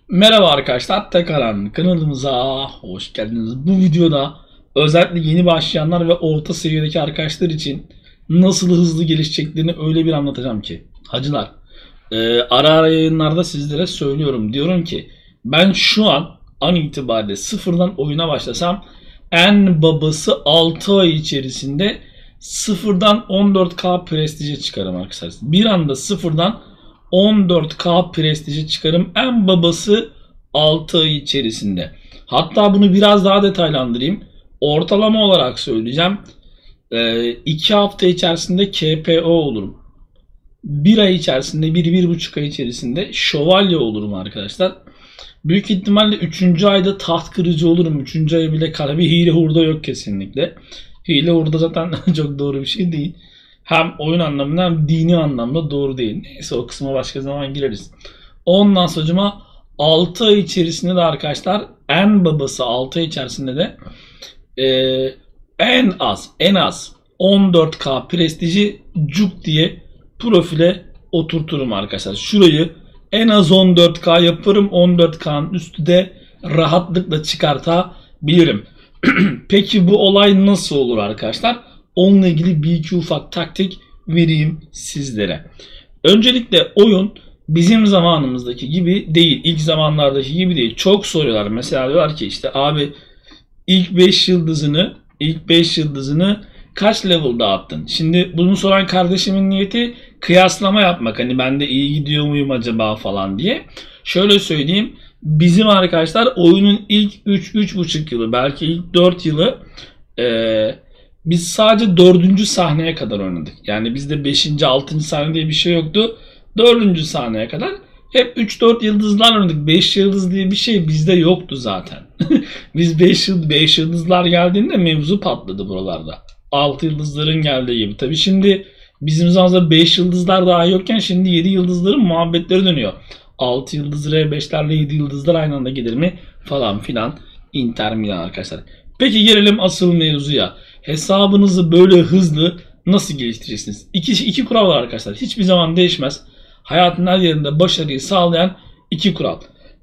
Merhaba arkadaşlar, tekrardan kanalımıza hoş geldiniz. Bu videoda özellikle yeni başlayanlar ve orta seviyedeki arkadaşlar için nasıl hızlı gelişeceklerini öyle bir anlatacağım ki. Hacılar, ara ara yayınlarda sizlere söylüyorum. Diyorum ki ben şu an itibariyle sıfırdan oyuna başlasam en babası 6 ay içerisinde sıfırdan 14K prestije çıkarım arkadaşlar. Bir anda sıfırdan 14K prestiji çıkarım. En babası 6 ay içerisinde. Hatta bunu biraz daha detaylandırayım. Ortalama olarak söyleyeceğim. 2 hafta içerisinde KPO olurum. 1 ay içerisinde, 1-1,5 ay içerisinde şövalye olurum arkadaşlar. Büyük ihtimalle 3. ayda taht kırıcı olurum. 3. ay bile bir hile hurda yok kesinlikle. Hile hurda zaten çok doğru bir şey değil. Hem oyun anlamında hem dini anlamda doğru değil. Neyse o kısma başka zaman gireriz. Ondan sonra 6 ay içerisinde de arkadaşlar en babası 6 ay içerisinde de en az 14K prestiji cuk diye profile oturturum arkadaşlar. Şurayı en az 14K yaparım. 14K'nın üstü de rahatlıkla çıkartabilirim. Peki bu olay nasıl olur arkadaşlar? Onunla ilgili bir iki ufak taktik vereyim sizlere. Öncelikle oyun bizim zamanımızdaki gibi değil. İlk zamanlardaki gibi değil. Çok soruyorlar. Mesela diyorlar ki işte abi ilk 5 yıldızını kaç level'da attın? Şimdi bunu soran kardeşimin niyeti kıyaslama yapmak. Hani ben de iyi gidiyor muyum acaba falan diye. Şöyle söyleyeyim. Bizim arkadaşlar oyunun ilk 3-3,5 yılı belki ilk 4 yılı biz sadece 4. sahneye kadar oynadık. Yani bizde 5. 6. sahne diye bir şey yoktu. 4. sahneye kadar hep 3-4 yıldızlar oynadık. 5 yıldız diye bir şey bizde yoktu zaten. Biz 5 yıldızlar geldiğinde mevzu patladı buralarda. 6 yıldızların geldiği gibi. Tabii şimdi bizim zamanımızda 5 yıldızlar daha yokken şimdi 7 yıldızların muhabbetleri dönüyor. 6 yıldız R5'lerle 7 yıldızlar aynı anda gelir mi falan filan. Inter Milan arkadaşlar. Peki gelelim asıl mevzuya. Hesabınızı böyle hızlı nasıl geliştireceksiniz? İki kural var arkadaşlar. Hiçbir zaman değişmez. Hayatın her yerinde başarıyı sağlayan 2 kural.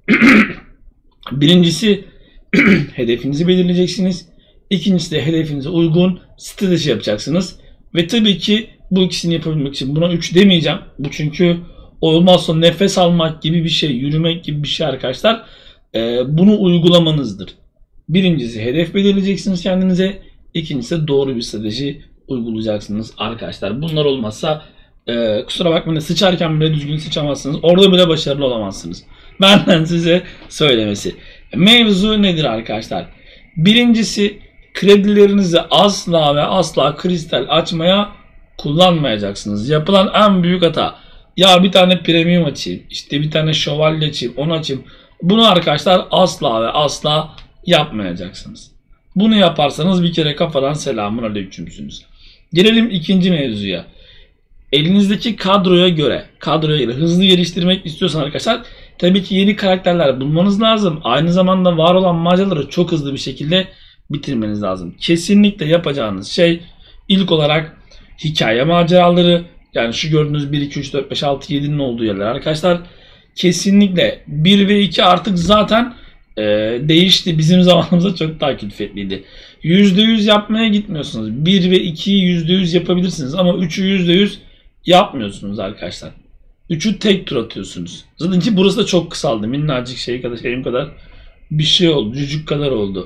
Birincisi hedefinizi belirleyeceksiniz. İkincisi de hedefinize uygun strateji yapacaksınız. Ve tabii ki bu ikisini yapabilmek için buna 3 demeyeceğim. Bu çünkü olmazsa nefes almak gibi bir şey, yürümek gibi bir şey arkadaşlar. Bunu uygulamanızdır. Birincisi hedef belirleyeceksiniz kendinize. İkincisi doğru bir strateji uygulayacaksınız arkadaşlar. Bunlar olmazsa kusura bakmayın sıçarken bile düzgün sıçamazsınız. Orada bile başarılı olamazsınız. Benden size söylemesi. Mevzu nedir arkadaşlar? Birincisi kredilerinizi asla ve asla kristal açmaya kullanmayacaksınız. Yapılan en büyük hata. Ya bir tane premium açayım, işte bir tane şövalye açayım, onu açayım. Bunu arkadaşlar asla ve asla yapmayacaksınız. Bunu yaparsanız bir kere kafadan selamun aleykümsünüz. Gelelim ikinci mevzuya. Elinizdeki kadroya göre hızlı geliştirmek istiyorsanız arkadaşlar tabii ki yeni karakterler bulmanız lazım. Aynı zamanda var olan maceraları çok hızlı bir şekilde bitirmeniz lazım. Kesinlikle yapacağınız şey ilk olarak hikaye maceraları, yani şu gördüğünüz 1, 2, 3, 4, 5, 6, 7'nin olduğu yerler arkadaşlar. Kesinlikle 1 ve 2 artık zaten değişti. Bizim zamanımızda çok daha külfetliydi. %100 yapmaya gitmiyorsunuz. 1 ve 2'yi %100 yapabilirsiniz ama 3'ü %100 yapmıyorsunuz arkadaşlar. 3'ü tek tur atıyorsunuz. Zaten ki burası da çok kısaldı. Minnacık şeyim kadar bir şey oldu. Cücük kadar oldu.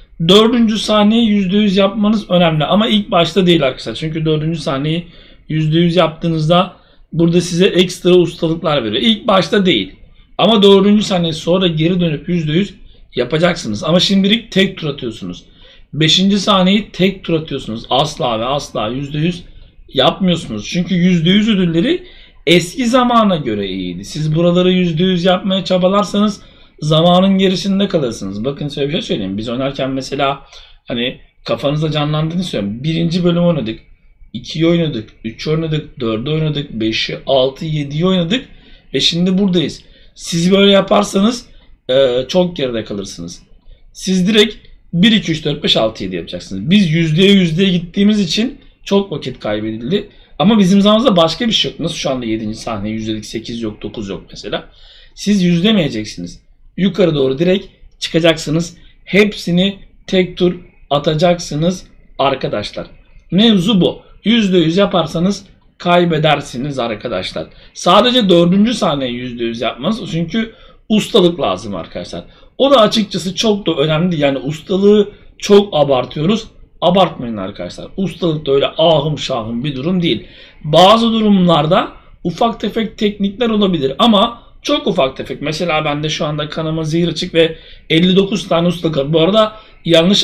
4. sahneyi %100 yapmanız önemli ama ilk başta değil arkadaşlar. Çünkü 4. sahneyi %100 yaptığınızda burada size ekstra ustalıklar veriyor. İlk başta değil. Ama 4. sahne sonra geri dönüp %100 yapacaksınız. Ama şimdilik tek tur atıyorsunuz. 5. sahneyi tek tur atıyorsunuz. Asla ve asla %100 yapmıyorsunuz. Çünkü %100 ödülleri eski zamana göre iyiydi. Siz buraları %100 yapmaya çabalarsanız zamanın gerisinde kalırsınız. Bakın şöyle bir şey söyleyeyim. Biz oynarken mesela hani kafanızda canlandığını söylüyorum. 1. bölüm oynadık. 2'yi oynadık. 3'ü oynadık. 4'ü oynadık. 5'i, 6'yı, 7'yi oynadık. Ve şimdi buradayız. Siz böyle yaparsanız çok geride kalırsınız. Siz direkt 1, 2, 3, 4, 5, 6, 7 yapacaksınız. Biz yüzdeye gittiğimiz için çok vakit kaybedildi. Ama bizim zamanımızda başka bir şey yok. Nasıl şu anda 7. sahneye yüzdelik 8 yok, 9 yok mesela. Siz yüzlemeyeceksiniz. yukarı doğru direkt çıkacaksınız. Hepsini tek tur atacaksınız arkadaşlar. Mevzu bu. %100 yaparsanız kaybedersiniz arkadaşlar. Sadece 4. sahneyi %100 yapmanız, çünkü ustalık lazım arkadaşlar. O da açıkçası çok da önemli değil. Yani ustalığı çok abartıyoruz. Abartmayın arkadaşlar. Ustalık da öyle ahım şahım bir durum değil. Bazı durumlarda ufak tefek teknikler olabilir ama çok ufak tefek. Mesela bende şu anda kanama zehir açık ve 59 tane ustalık var. Bu arada yanlış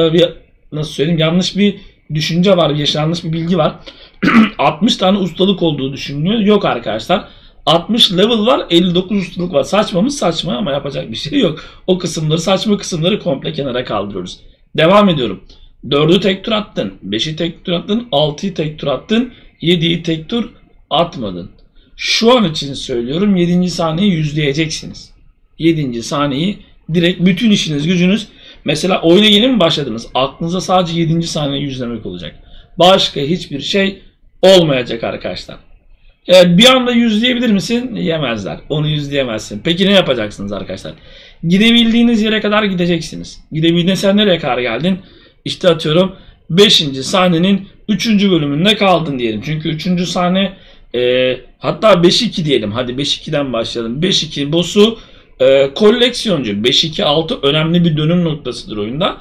yanlış bir düşünce var, yanlış bir bilgi var. 60 tane ustalık olduğu düşünülüyor. Yok arkadaşlar. 60 level var, 59 ustalık var. Saçma mı? Saçma ama yapacak bir şey yok. O kısımları, saçma kısımları komple kenara kaldırıyoruz. Devam ediyorum. 4'ü tek tur attın, 5'i tek tur attın, 6'yı tek tur attın, 7'yi tek tur atmadın. Şu an için söylüyorum, 7. sahneyi yüzleyeceksiniz. 7. sahneyi direkt bütün işiniz gücünüz, mesela oyuna yeni mi başladınız? Aklınıza sadece 7. sahneyi yüzlemek olacak. Başka hiçbir şey olmayacak arkadaşlar. Bir anda yüzleyebilir misin? Yemezler. Onu yüzleyemezsin. Peki ne yapacaksınız arkadaşlar? Gidebildiğiniz yere kadar gideceksiniz. Gidebildiğin, sen nereye kadar geldin? İşte atıyorum 5. sahnenin 3. bölümünde kaldın diyelim. Çünkü 3. sahne hatta 5-2 diyelim. Hadi 5-2'den başlayalım. 5-2 boss'u koleksiyoncu. 5-2-6 önemli bir dönüm noktasıdır oyunda.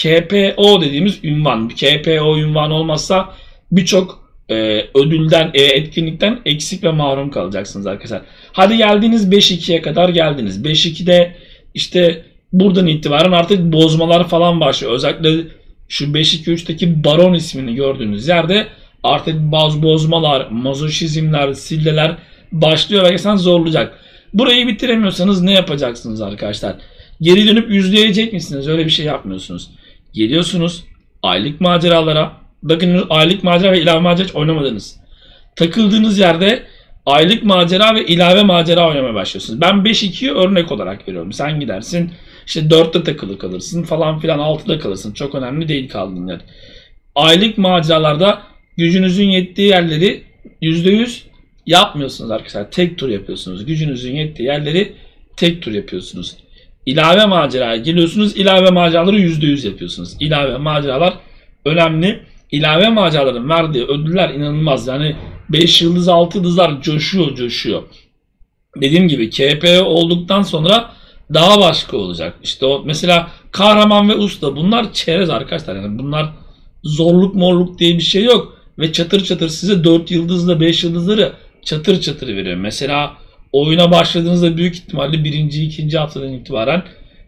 KPO dediğimiz ünvan. KPO ünvan olmazsa birçok ödülden, etkinlikten eksik ve mahrum kalacaksınız arkadaşlar. Hadi geldiniz 5-2'ye kadar geldiniz. 5-2'de işte buradan itibaren artık bozmalar falan başlıyor. Özellikle şu 5-2-3'teki Baron ismini gördüğünüz yerde artık bazı bozmalar, mazoşizmler, silleler başlıyor ve sen zorlayacak. Burayı bitiremiyorsanız ne yapacaksınız arkadaşlar? Geri dönüp yüzleyecek misiniz? Öyle bir şey yapmıyorsunuz. Geliyorsunuz aylık maceralara. Bakın, aylık macera ve ilave macera hiç oynamadınız. Takıldığınız yerde aylık macera ve ilave macera oynamaya başlıyorsunuz. Ben 5-2'yi örnek olarak veriyorum. Sen gidersin işte 4'te takılı kalırsın falan filan, 6'da kalırsın. Çok önemli değil kaldığın yer. Aylık maceralarda gücünüzün yettiği yerleri %100 yapmıyorsunuz arkadaşlar. Tek tur yapıyorsunuz. Gücünüzün yettiği yerleri tek tur yapıyorsunuz. İlave maceraya geliyorsunuz. İlave maceraları %100 yapıyorsunuz. İlave maceralar önemli. İlave maceraların verdiği ödüller inanılmaz. Yani 5 yıldız 6 yıldızlar coşuyor. Dediğim gibi KPO olduktan sonra daha başka olacak. İşte o mesela kahraman ve usta, bunlar çerez arkadaşlar. Yani bunlar zorluk morluk diye bir şey yok. Ve çatır çatır size 4 yıldızla 5 yıldızları çatır çatır veriyor. Mesela oyuna başladığınızda büyük ihtimalle 1. 2. haftadan itibaren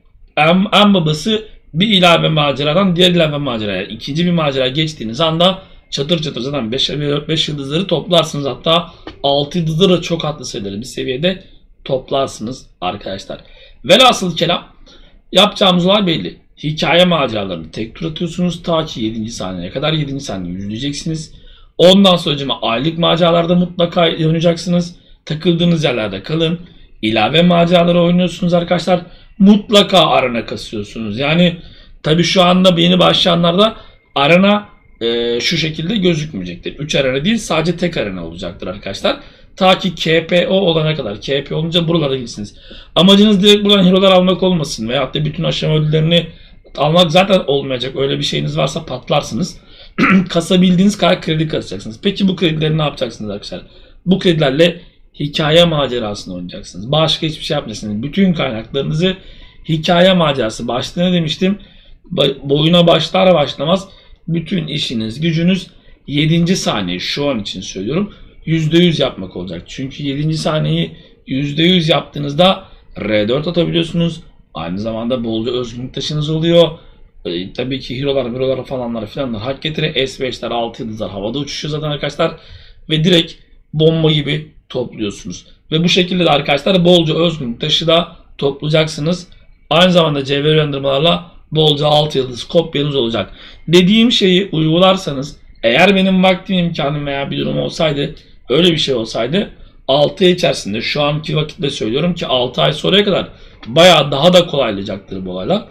en babası bir ilave maceradan diğer ilave maceraya, ikinci bir macera geçtiğiniz anda çatır çatır zaten 5 yıldızları toplarsınız. Hatta 6 yıldızları çok hatlı sayıları bir seviyede toplarsınız arkadaşlar. Velhasıl kelam, yapacağımız olay belli. Hikaye maceralarını tek tur atıyorsunuz ta ki 7. sahneye kadar. 7. sahneyi yüzleyeceksiniz. Ondan sonra aylık maceralarda mutlaka oynayacaksınız. Takıldığınız yerlerde kalın. İlave maceraları oynuyorsunuz arkadaşlar. Mutlaka arena kasıyorsunuz. Yani tabi şu anda yeni başlayanlarda arena şu şekilde gözükmeyecektir. 3 arena değil, sadece tek arena olacaktır arkadaşlar. Ta ki KPO olana kadar. KPO olunca buralara gitsiniz. Amacınız direkt buradan hero'lar almak olmasın. Veyahut da bütün aşama ödüllerini almak zaten olmayacak. Öyle bir şeyiniz varsa patlarsınız. Kasabildiğiniz kadar kredi kasacaksınız. Peki bu kredileri ne yapacaksınız arkadaşlar? Bu kredilerle hikaye macerasını oynayacaksınız. Başka hiçbir şey yapmayacaksınız. Bütün kaynaklarınızı hikaye macerası. Başta ne demiştim? Oyuna başlar başlamaz bütün işiniz, gücünüz 7. sahneyi, şu an için söylüyorum, %100 yapmak olacak. Çünkü 7. sahneyi %100 yaptığınızda R4 atabiliyorsunuz. Aynı zamanda bolca özgünlük taşınız oluyor. Tabii ki hero'lar falanlar filanlar hak getire. S5'ler 6 yıldızlar havada uçuşuyor zaten arkadaşlar. Ve direkt bomba gibi topluyorsunuz. Ve bu şekilde de arkadaşlar bolca özgünlük taşı da toplayacaksınız. Aynı zamanda cevher uyandırmalarla bolca 6 yıldız kopyanız olacak. Dediğim şeyi uygularsanız, eğer benim vaktim, imkanım veya bir durum olsaydı, öyle bir şey olsaydı 6 ay içerisinde, şu anki vakitte söylüyorum ki 6 ay sonraya kadar bayağı daha da kolaylayacaktır bu olaylar.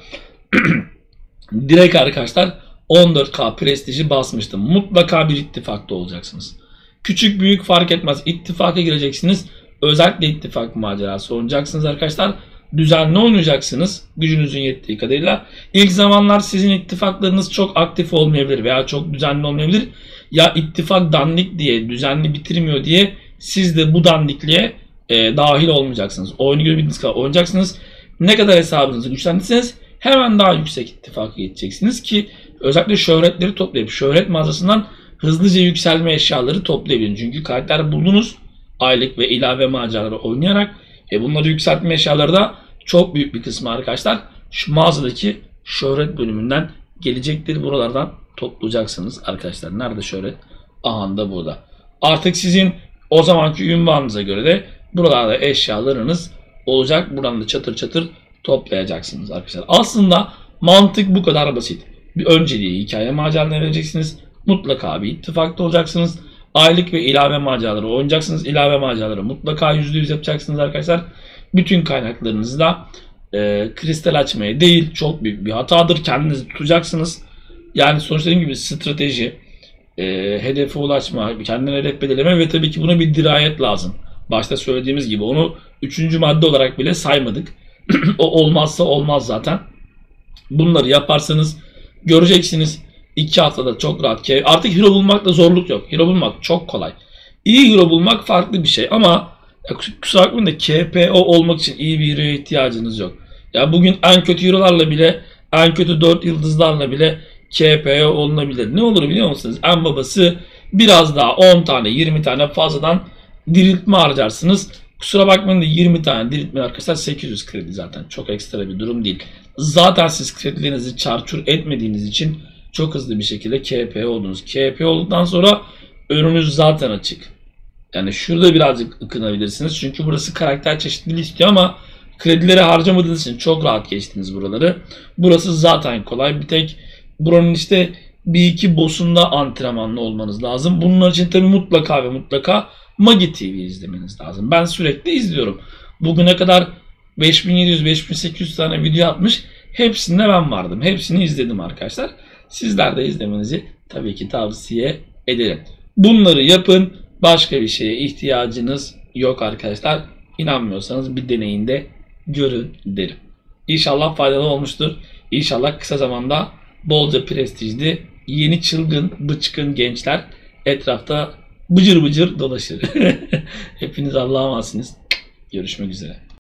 Direkt arkadaşlar 14K prestiji basmıştım. Mutlaka bir ittifakta olacaksınız. Küçük büyük fark etmez. İttifaka gireceksiniz. Özellikle ittifak macerası oynayacaksınız arkadaşlar. düzenli oynayacaksınız gücünüzün yettiği kadarıyla. İlk zamanlar sizin ittifaklarınız çok aktif olmayabilir veya çok düzenli olmayabilir. Ya ittifak dandik diye, düzenli bitirmiyor diye siz de bu dandikliğe dahil olmayacaksınız. Oyunu görebildiğiniz kadar oynayacaksınız. Ne kadar hesabınızı güçlendirseniz hemen daha yüksek ittifaka geçeceksiniz ki özellikle şöhretleri toplayıp şöhret mağazasından hızlıca yükselme eşyaları toplayabilin. Çünkü karakter buldunuz aylık ve ilave maceraları oynayarak. Bunları yükseltme eşyaları da çok büyük bir kısmı arkadaşlar şu mağazadaki şöhret bölümünden gelecektir. Buralardan toplayacaksınız arkadaşlar. Nerede şöhret? Aha da burada. Artık sizin o zamanki ünvanınıza göre de buralarda eşyalarınız olacak. Buradan da çatır çatır toplayacaksınız arkadaşlar. Aslında mantık bu kadar basit. Bir önceliği hikaye maceralarına vereceksiniz. Mutlaka bir ittifakta olacaksınız. Aylık ve ilave maceraları oynayacaksınız. İlave maceraları mutlaka %100 yapacaksınız arkadaşlar. Bütün kaynaklarınızı da kristal açmaya değil, çok büyük bir hatadır. Kendinizi tutacaksınız. Yani sonuçta dediğim gibi strateji, hedefe ulaşma, kendine hedef belirleme ve tabii ki buna bir dirayet lazım. Başta söylediğimiz gibi onu 3. madde olarak bile saymadık. O olmazsa olmaz zaten. Bunları yaparsanız göreceksiniz 2 haftada çok rahat. Artık hero bulmakta zorluk yok. Hero bulmak çok kolay. İyi hero bulmak farklı bir şey ama kusura bakmayın da KPO olmak için iyi bir hero'ya ihtiyacınız yok. Ya bugün en kötü hero'larla bile, en kötü 4 yıldızlarla bile KPO olunabilir. Ne olur biliyor musunuz? En babası biraz daha 10 tane 20 tane fazladan diriltme harcarsınız. Kusura bakmayın da 20 tane diriltme arkadaşlar 800 kredi zaten. Çok ekstra bir durum değil. Zaten siz kredilerinizi çarçur etmediğiniz için çok hızlı bir şekilde KP oldunuz. KP olduktan sonra önünüz zaten açık. Yani şurada birazcık ıkınabilirsiniz. Çünkü burası karakter çeşitliliği istiyor ama kredileri harcamadığınız için çok rahat geçtiniz buraları. Burası zaten kolay. Bir tek buranın işte bir iki boss'unda antrenmanlı olmanız lazım. Bunun için tabii mutlaka ve mutlaka Magi TV izlemeniz lazım. Ben sürekli izliyorum. Bugüne kadar 5700-5800 tane video atmış. Hepsinde ben vardım. Hepsini izledim arkadaşlar. Sizler de izlemenizi tabii ki tavsiye ederim. Bunları yapın. Başka bir şeye ihtiyacınız yok arkadaşlar. İnanmıyorsanız bir deneyin de görün derim. İnşallah faydalı olmuştur. İnşallah kısa zamanda bolca prestijli, yeni çılgın, bıçkın gençler etrafta bıcır bıcır dolaşır. Hepiniz Allah'a emanetsiniz. Görüşmek üzere.